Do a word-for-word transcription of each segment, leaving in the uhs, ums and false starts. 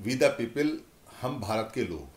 We the people, हम भारत के लोग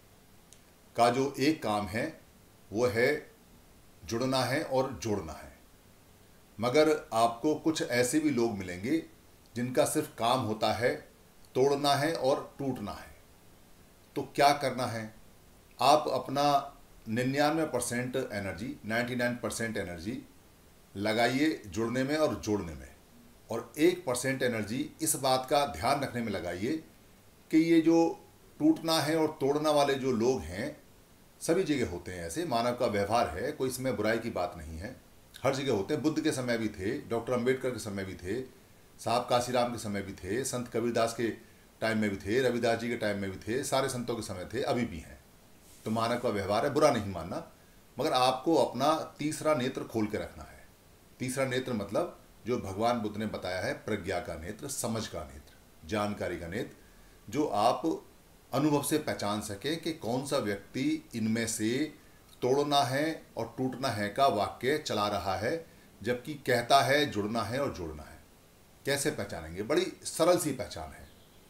का जो एक काम है वो है जुड़ना है और जोड़ना है। मगर आपको कुछ ऐसे भी लोग मिलेंगे जिनका सिर्फ काम होता है तोड़ना है और टूटना है। तो क्या करना है? आप अपना निन्यानवे percent energy, ninety nine percent energy लगाइए जुड़ने में और जोड़ने में, और एक परसेंट एनर्जी इस बात का ध्यान रखने में लगाइए कि ये जो टूटना है और तोड़ना वाले जो लोग हैं, सभी जगह होते हैं। ऐसे मानव का व्यवहार है, कोई इसमें बुराई की बात नहीं है, हर जगह होते हैं। बुद्ध के समय भी थे, डॉक्टर अंबेडकर के समय भी थे, साहब काशीराम के समय भी थे, संत कबीरदास के टाइम में भी थे, रविदास जी के टाइम में भी थे, सारे संतों के समय थे, अभी भी हैं। तो मानव का व्यवहार है, बुरा नहीं मानना, मगर आपको अपना तीसरा नेत्र खोल के रखना है। तीसरा नेत्र मतलब जो भगवान बुद्ध ने बताया है, प्रज्ञा का नेत्र, समझ का नेत्र, जानकारी का नेत्र, जो आप अनुभव से पहचान सके कि कौन सा व्यक्ति इनमें से तोड़ना है और टूटना है का वाक्य चला रहा है, जबकि कहता है जुड़ना है और जोड़ना है। कैसे पहचानेंगे? बड़ी सरल सी पहचान है।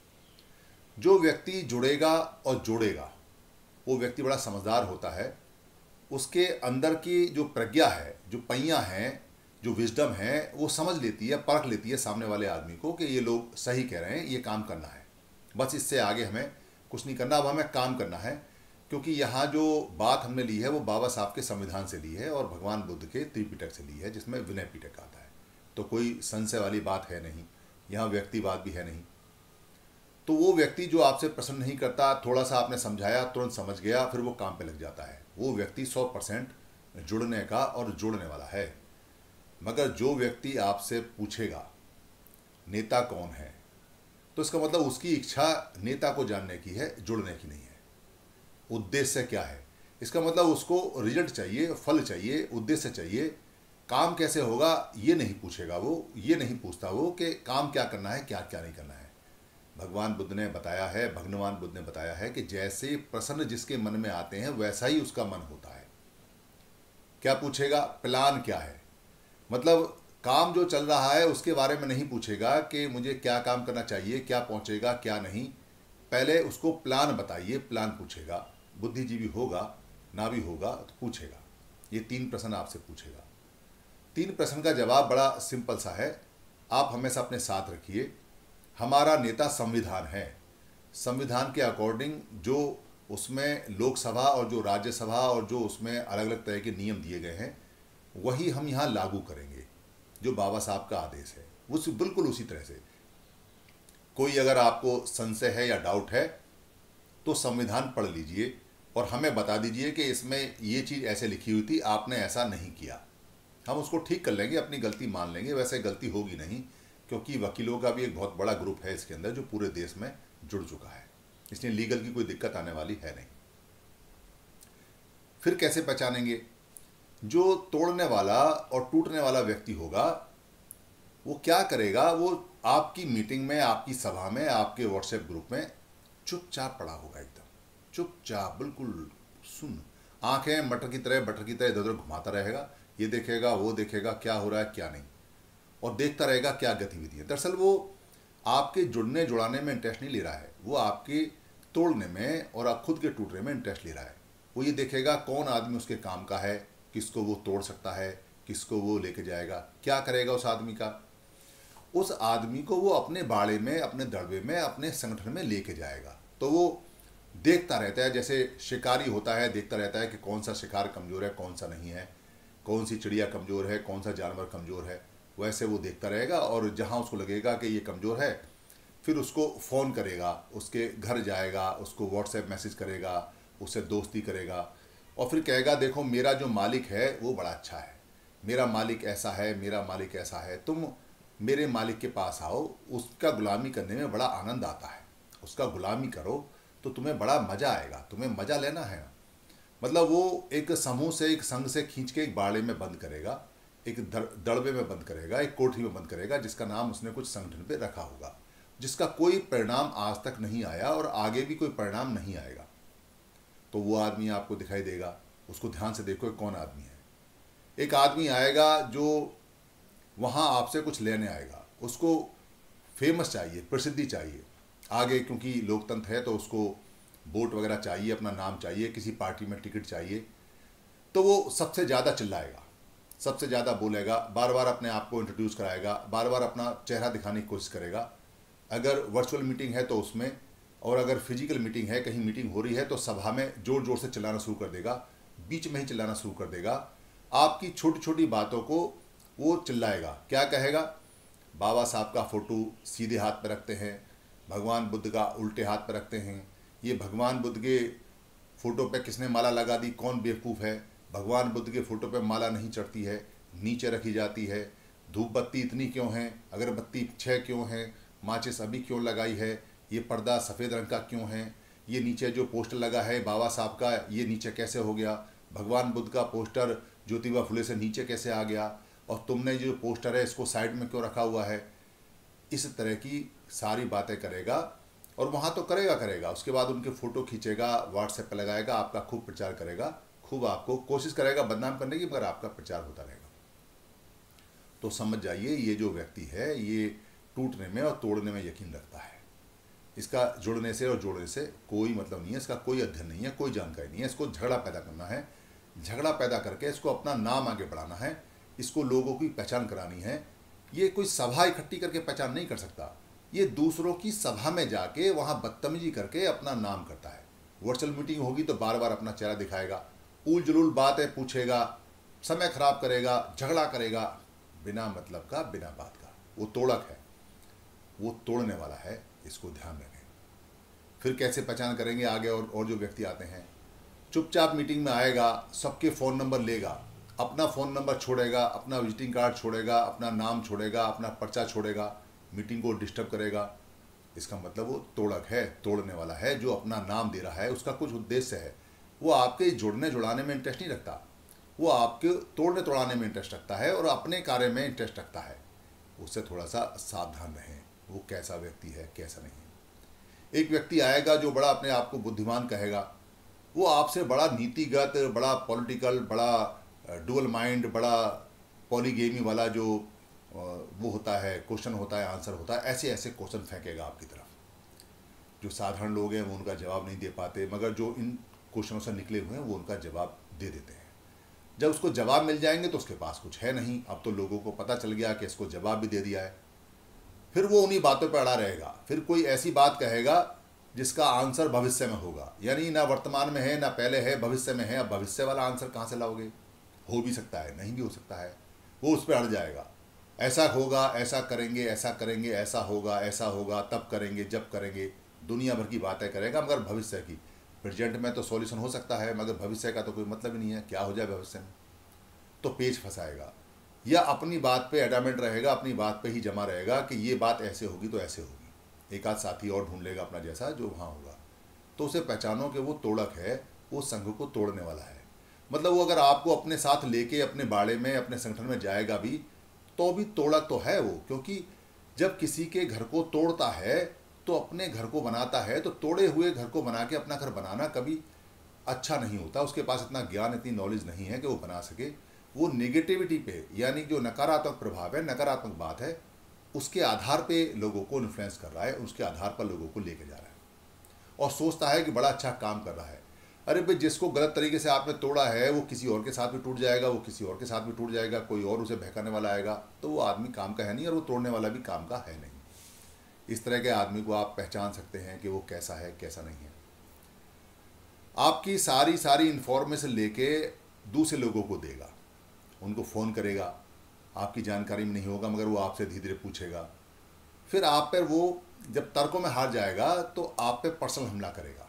जो व्यक्ति जुड़ेगा और जोड़ेगा वो व्यक्ति बड़ा समझदार होता है। उसके अंदर की जो प्रज्ञा है, जो पहियां हैं, जो विजडम है, वो समझ लेती है, परख लेती है सामने वाले आदमी को कि ये लोग सही कह रहे हैं, ये काम करना है, बस इससे आगे हमें कुछ नहीं करना, अब हमें काम करना है। क्योंकि यहाँ जो बात हमने ली है वो बाबा साहब के संविधान से ली है और भगवान बुद्ध के त्रिपिटक से ली है, जिसमें विनय पिटक आता है। तो कोई संशय वाली बात है नहीं, यहाँ व्यक्तिवाद भी है नहीं। तो वो व्यक्ति जो आपसे प्रसन्न नहीं करता, थोड़ा सा आपने समझाया, तुरंत समझ गया, फिर वो काम पे लग जाता है, वो व्यक्ति सौ परसेंट जुड़ने का और जोड़ने वाला है। मगर जो व्यक्ति आपसे पूछेगा नेता कौन है, तो इसका मतलब उसकी इच्छा नेता को जानने की है, जुड़ने की नहीं है। उद्देश्य क्या है? इसका मतलब उसको रिजल्ट चाहिए, फल चाहिए, उद्देश्य चाहिए। काम कैसे होगा ये नहीं पूछेगा वो, ये नहीं पूछता वो कि काम क्या करना है, क्या क्या नहीं करना है। भगवान बुद्ध ने बताया है, भगवान बुद्ध ने बताया है कि जैसे प्रसन्न जिसके मन में आते हैं वैसा ही उसका मन होता है। क्या पूछेगा? प्लान क्या है। मतलब काम जो चल रहा है उसके बारे में नहीं पूछेगा कि मुझे क्या काम करना चाहिए, क्या पहुंचेगा, क्या नहीं। पहले उसको प्लान बताइए, प्लान पूछेगा। बुद्धिजीवी होगा ना भी होगा तो पूछेगा। ये तीन प्रश्न आपसे पूछेगा। तीन प्रश्न का जवाब बड़ा सिंपल सा है, आप हमेशा अपने साथ रखिए। हमारा नेता संविधान है, संविधान के अकॉर्डिंग जो उसमें लोकसभा और जो राज्यसभा और जो उसमें अलग अलग तरह के नियम दिए गए हैं वही हम यहाँ लागू करेंगे। जो बाबा साहब का आदेश है उस बिल्कुल उसी तरह से। कोई अगर आपको संशय है या डाउट है तो संविधान पढ़ लीजिए और हमें बता दीजिए कि इसमें ये चीज़ ऐसे लिखी हुई थी, आपने ऐसा नहीं किया। हम उसको ठीक कर लेंगे, अपनी गलती मान लेंगे। वैसे गलती होगी नहीं, क्योंकि वकीलों का भी एक बहुत बड़ा ग्रुप है इसके अंदर जो पूरे देश में जुड़ चुका है, इसलिए लीगल की कोई दिक्कत आने वाली है नहीं। फिर कैसे पहचानेंगे? जो तोड़ने वाला और टूटने वाला व्यक्ति होगा वो क्या करेगा? वो आपकी मीटिंग में, आपकी सभा में, आपके व्हाट्सएप ग्रुप में चुपचाप पड़ा होगा, एकदम चुपचाप, बिल्कुल सुन, आंखें मटर की तरह बटर की तरह इधर उधर घुमाता रहेगा। ये देखेगा, वो देखेगा क्या हो रहा है क्या नहीं, और देखता रहेगा क्या गतिविधि है। दरअसल वो आपके जुड़ने जुड़ाने में इंटरेस्ट नहीं ले रहा है, वो आपके तोड़ने में और आप खुद के टूटने में इंटरेस्ट ले रहा है। वो ये देखेगा कौन आदमी उसके काम का है, किसको वो तोड़ सकता है, किसको वो लेके जाएगा, क्या करेगा उस आदमी का। उस आदमी को वो अपने बाड़े में, अपने दड़बे में, अपने संगठन में लेके जाएगा। तो वो देखता रहता है, जैसे शिकारी होता है, देखता रहता है कि कौन सा शिकार कमज़ोर है, कौन सा नहीं है, कौन सी चिड़िया कमज़ोर है, कौन सा जानवर कमज़ोर है। वैसे वो देखता रहेगा और जहाँ उसको लगेगा कि ये कमज़ोर है फिर उसको फ़ोन करेगा, उसके घर जाएगा, उसको व्हाट्सएप मैसेज करेगा, उससे दोस्ती करेगा और फिर कहेगा देखो मेरा जो मालिक है वो बड़ा अच्छा है, मेरा मालिक ऐसा है, मेरा मालिक ऐसा है, तुम मेरे मालिक के पास आओ, उसका गुलामी करने में बड़ा आनंद आता है, उसका गुलामी करो तो तुम्हें बड़ा मज़ा आएगा, तुम्हें मज़ा लेना है। मतलब वो एक समूह से, एक संघ से खींच के एक बाड़े में बंद करेगा, एक दड़बे में बंद करेगा, एक कोठरी में बंद करेगा, जिसका नाम उसने कुछ संगठन पे रखा होगा, जिसका कोई परिणाम आज तक नहीं आया और आगे भी कोई परिणाम नहीं आएगा। तो वो आदमी आपको दिखाई देगा, उसको ध्यान से देखो कौन आदमी है। एक आदमी आएगा जो वहाँ आपसे कुछ लेने आएगा, उसको फेमस चाहिए, प्रसिद्धि चाहिए, आगे क्योंकि लोकतंत्र है तो उसको वोट वगैरह चाहिए, अपना नाम चाहिए, किसी पार्टी में टिकट चाहिए, तो वो सबसे ज़्यादा चिल्लाएगा, सबसे ज़्यादा बोलेगा, बार बार अपने आप को इंट्रोड्यूस कराएगा, बार बार अपना चेहरा दिखाने की कोशिश करेगा। अगर वर्चुअल मीटिंग है तो उसमें, और अगर फिजिकल मीटिंग है, कहीं मीटिंग हो रही है तो सभा में ज़ोर ज़ोर से चिल्लाना शुरू कर देगा, बीच में ही चिल्लाना शुरू कर देगा। आपकी छोटी छोटी बातों को वो चिल्लाएगा। क्या कहेगा? बाबा साहब का फ़ोटो सीधे हाथ पर रखते हैं, भगवान बुद्ध का उल्टे हाथ पर रखते हैं, ये भगवान बुद्ध के फ़ोटो पे किसने माला लगा दी, कौन बेवकूफ़ है, भगवान बुद्ध के फ़ोटो पे माला नहीं चढ़ती है, नीचे रखी जाती है, धूप बत्ती इतनी क्यों है, अगरबत्ती छः क्यों है, माचिस अभी क्यों लगाई है, ये पर्दा सफ़ेद रंग का क्यों है, ये नीचे जो पोस्टर लगा है बाबा साहब का, ये नीचे कैसे हो गया, भगवान बुद्ध का पोस्टर ज्योतिबा फुले से नीचे कैसे आ गया, और तुमने जो पोस्टर है इसको साइड में क्यों रखा हुआ है। इस तरह की सारी बातें करेगा, और वहाँ तो करेगा करेगा उसके बाद उनके फ़ोटो खींचेगा, व्हाट्सएप पर लगाएगा, आपका खूब प्रचार करेगा, खूब आपको कोशिश करेगा बदनाम करने की, मगर आपका प्रचार होता रहेगा। तो समझ जाइए ये जो व्यक्ति है ये टूटने में और तोड़ने में यकीन रखता है। इसका जुड़ने से और जोड़ने से कोई मतलब नहीं है, इसका कोई अध्ययन नहीं है, कोई जानकारी नहीं है। इसको झगड़ा पैदा करना है, झगड़ा पैदा करके इसको अपना नाम आगे बढ़ाना है, इसको लोगों की पहचान करानी है। ये कोई सभा इकट्ठी करके पहचान नहीं कर सकता, ये दूसरों की सभा में जाके वहाँ बदतमीजी करके अपना नाम करता है। वर्चुअल मीटिंग होगी तो बार बार अपना चेहरा दिखाएगा, उल जुलूल बातें पूछेगा, समय खराब करेगा, झगड़ा करेगा, बिना मतलब का, बिना बात का। वो तोड़क है, वो तोड़ने वाला है, इसको ध्यान रखें। फिर कैसे पहचान करेंगे आगे? और और जो व्यक्ति आते हैं चुपचाप मीटिंग में आएगा, सबके फ़ोन नंबर लेगा, अपना फ़ोन नंबर छोड़ेगा, अपना विजिटिंग कार्ड छोड़ेगा, अपना नाम छोड़ेगा, अपना पर्चा छोड़ेगा, मीटिंग को डिस्टर्ब करेगा। इसका मतलब वो तोड़क है, तोड़ने वाला है। जो अपना नाम दे रहा है उसका कुछ उद्देश्य है, वो आपके जुड़ने जुड़ाने में इंटरेस्ट नहीं रखता, वो आपके तोड़ने तोड़ाने में इंटरेस्ट रखता है और अपने कार्य में इंटरेस्ट रखता है। उससे थोड़ा सा सावधान रहें, वो कैसा व्यक्ति है कैसा नहीं है। एक व्यक्ति आएगा जो बड़ा अपने आप को बुद्धिमान कहेगा, वो आपसे बड़ा नीतिगत, बड़ा पॉलिटिकल, बड़ा डुअल माइंड, बड़ा पॉलीगेमी वाला जो वो होता है, क्वेश्चन होता है, आंसर होता है, ऐसे ऐसे क्वेश्चन फेंकेगा आपकी तरफ। जो साधारण लोग हैं वो उनका जवाब नहीं दे पाते, मगर जो इन क्वेश्चनों से निकले हुए हैं वो उनका जवाब दे देते हैं। जब उसको जवाब मिल जाएंगे तो उसके पास कुछ है नहीं, अब तो लोगों को पता चल गया कि इसको जवाब भी दे दिया है। फिर वो उन्हीं बातों पर अड़ा रहेगा, फिर कोई ऐसी बात कहेगा जिसका आंसर भविष्य में होगा, यानी ना वर्तमान में है ना पहले है, भविष्य में है। अब भविष्य वाला आंसर कहाँ से लाओगे? हो भी सकता है, नहीं भी हो सकता है। वो उस पर अड़ जाएगा, ऐसा होगा, ऐसा करेंगे, ऐसा करेंगे, ऐसा होगा, ऐसा होगा, तब करेंगे, जब करेंगे, दुनिया भर की बातें करेगा, मगर भविष्य की, प्रेजेंट में तो सॉल्यूशन हो सकता है मगर भविष्य का तो कोई मतलब ही नहीं है, क्या हो जाए भविष्य में। तो पेच फंसाएगा, या अपनी बात पे एडामेंट रहेगा, अपनी बात पे ही जमा रहेगा कि ये बात ऐसे होगी तो ऐसे होगी। एक आध साथी और ढूंढ लेगा अपना जैसा जो वहाँ होगा, तो उसे पहचानो कि वो तोड़क है, वो संघ को तोड़ने वाला है। मतलब वो अगर आपको अपने साथ लेके अपने बाड़े में, अपने संगठन में जाएगा भी तो भी तोड़क तो है वो, क्योंकि जब किसी के घर को तोड़ता है तो अपने घर को बनाता है। तो तोड़े हुए घर को बना के अपना घर बनाना कभी अच्छा नहीं होता। उसके पास इतना ज्ञान, इतनी नॉलेज नहीं है कि वो बना सके। वो नेगेटिविटी पे, यानी जो नकारात्मक प्रभाव है, नकारात्मक बात है, उसके आधार पे लोगों को इन्फ्लुएंस कर रहा है, उसके आधार पर लोगों को लेके जा रहा है और सोचता है कि बड़ा अच्छा काम कर रहा है। अरे भाई, जिसको गलत तरीके से आपने तोड़ा है वो किसी और के साथ भी टूट जाएगा, वो किसी और के साथ भी टूट जाएगा, कोई और उसे बहकाने वाला आएगा, तो वो आदमी काम का है नहीं और वो तोड़ने वाला भी काम का है नहीं। इस तरह के आदमी को आप पहचान सकते हैं कि वो कैसा है कैसा नहीं है। आपकी सारी सारी इन्फॉर्मेशन लेके दूसरे लोगों को देगा, उनको फ़ोन करेगा, आपकी जानकारी में नहीं होगा मगर वो आपसे धीरे धीरे पूछेगा। फिर आप पर वो जब तर्कों में हार जाएगा तो आप पे पर्सनल हमला करेगा।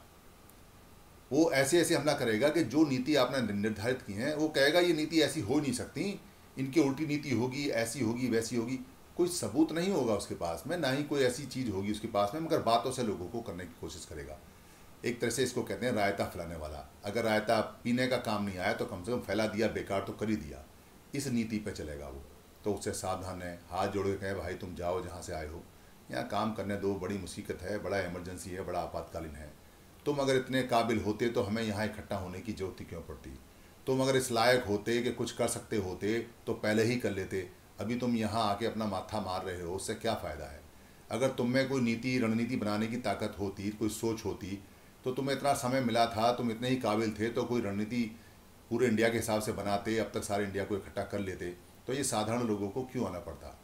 वो ऐसे ऐसे हमला करेगा कि जो नीति आपने निर्धारित की है वो कहेगा ये नीति ऐसी हो नहीं सकती, इनकी उल्टी नीति होगी, ऐसी होगी, वैसी होगी। कोई सबूत नहीं होगा उसके पास में, ना ही कोई ऐसी चीज़ होगी उसके पास में, मगर बातों से लोगों को करने की कोशिश करेगा। एक तरह से इसको कहते हैं रायता फैलाने वाला। अगर रायता पीने का काम नहीं आया तो कम से कम फैला दिया, बेकार तो कर ही दिया। इस नीति पे चलेगा वो, तो उससे सावधान है। हाथ जोड़ के कहें भाई तुम जाओ जहाँ से आए हो, यहाँ काम करने दो, बड़ी मुसीबत है, बड़ा इमरजेंसी है, बड़ा आपातकालीन है। तुम अगर इतने काबिल होते तो हमें यहाँ इकट्ठा होने की जरूरत क्यों पड़ती? तुम अगर इस लायक होते कि कुछ कर सकते होते तो पहले ही कर लेते। अभी तुम यहाँ आके अपना माथा मार रहे हो, उससे क्या फ़ायदा है? अगर तुम में कोई नीति रणनीति बनाने की ताकत होती, कोई सोच होती, तो तुम्हें इतना समय मिला था, तुम इतने ही काबिल थे, तो कोई रणनीति पूरे इंडिया के हिसाब से बनाते, अब तक सारे इंडिया को इकट्ठा कर लेते, तो ये साधारण लोगों को क्यों आना पड़ता।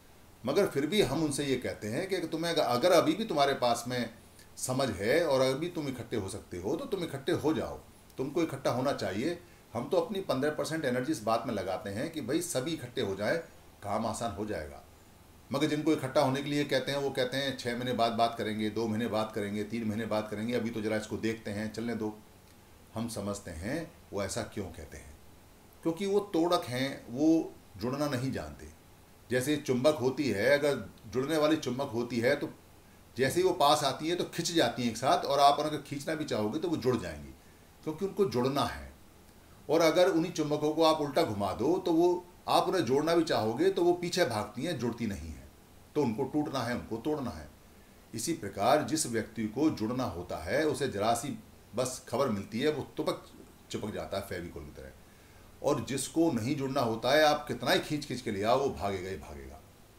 मगर फिर भी हम उनसे ये कहते हैं कि तुम्हें अगर अभी भी तुम्हारे पास में समझ है और अभी तुम इकट्ठे हो सकते हो तो तुम इकट्ठे हो जाओ, तुमको इकट्ठा होना चाहिए। हम तो अपनी पंद्रह परसेंट एनर्जी इस बात में लगाते हैं कि भाई सभी इकट्ठे हो जाए, काम आसान हो जाएगा। मगर जिनको इकट्ठा होने के लिए कहते हैं वो कहते हैं छः महीने बाद बात करेंगे, दो महीने बाद करेंगे, तीन महीने बाद करेंगे, अभी तो जरा इसको देखते हैं, चलने दो। हम समझते हैं वो ऐसा क्यों कहते हैं, क्योंकि वो तोड़क हैं, वो जुड़ना नहीं जानते। जैसे चुंबक होती है, अगर जुड़ने वाली चुंबक होती है तो जैसे ही वो पास आती है तो खिंच जाती हैं एक साथ, और आप अगर खींचना भी चाहोगे तो वो जुड़ जाएंगी, क्योंकि उनको जुड़ना है। और अगर उन्हीं चुंबकों को आप उल्टा घुमा दो तो वो आप उन्हें जोड़ना भी चाहोगे तो वो पीछे भागती हैं, जुड़ती नहीं है। तो उनको टूटना है, उनको तोड़ना है। इसी प्रकार जिस व्यक्ति को जुड़ना होता है उसे जरा सी बस खबर मिलती है, वो तुपक चिपक जाता है फेविकोल की तरह। और जिसको नहीं जुड़ना होता है, आप कितना ही खींच खींच के ले आओ, वो भागेगा ही भागेगा।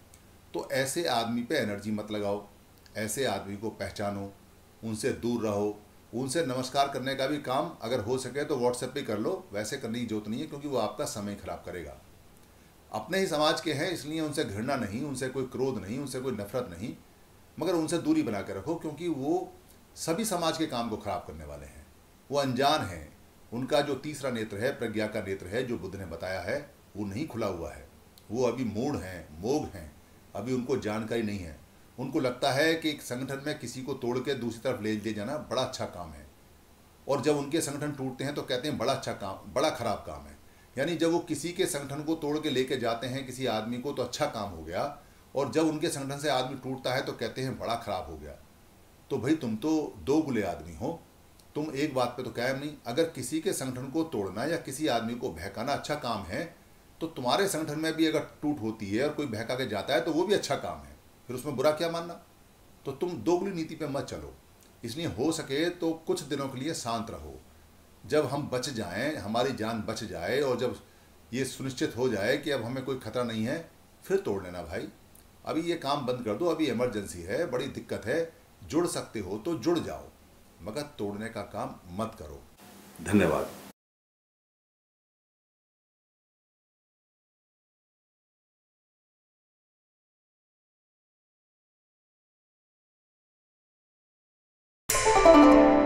तो ऐसे आदमी पे एनर्जी मत लगाओ, ऐसे आदमी को पहचानो, उनसे दूर रहो। उनसे नमस्कार करने का भी काम अगर हो सके तो व्हाट्सएप पे कर लो, वैसे करने की जरूरत नहीं है, क्योंकि वो आपका समय खराब करेगा। अपने ही समाज के हैं इसलिए उनसे घृणा नहीं, उनसे कोई क्रोध नहीं, उनसे कोई नफरत नहीं, मगर उनसे दूरी बना के रखो, क्योंकि वो सभी समाज के काम को खराब करने वाले हैं। वो अनजान हैं, उनका जो तीसरा नेत्र है, प्रज्ञा का नेत्र है, जो बुद्ध ने बताया है, वो नहीं खुला हुआ है। वो अभी मूढ़ हैं, मोग हैं, अभी उनको जानकारी नहीं है। उनको लगता है कि एक संगठन में किसी को तोड़ के दूसरी तरफ ले ले जाना बड़ा अच्छा काम है, और जब उनके संगठन टूटते हैं तो कहते हैं बड़ा अच्छा काम, बड़ा खराब काम है। यानी जब वो किसी के संगठन को तोड़ के लेके जाते हैं किसी आदमी को तो अच्छा काम हो गया, और जब उनके संगठन से आदमी टूटता है तो कहते हैं बड़ा खराब हो गया। तो भाई तुम तो दो गुले आदमी हो, तुम एक बात पे तो कायम नहीं। अगर किसी के संगठन को तोड़ना या किसी आदमी को बहकाना अच्छा काम है, तो तुम्हारे संगठन में भी अगर टूट होती है और कोई बहका के जाता है तो वो भी अच्छा काम है, फिर उसमें बुरा क्या मानना। तो तुम दोगुली नीति पे मत चलो। इसलिए हो सके तो कुछ दिनों के लिए शांत रहो। जब हम बच जाएं, हमारी जान बच जाए, और जब ये सुनिश्चित हो जाए कि अब हमें कोई खतरा नहीं है, फिर तोड़ लेना भाई। अभी ये काम बंद कर दो, अभी इमरजेंसी है, बड़ी दिक्कत है। जुड़ सकते हो तो जुड़ जाओ, मगर तोड़ने का काम मत करो। धन्यवाद। Thank you.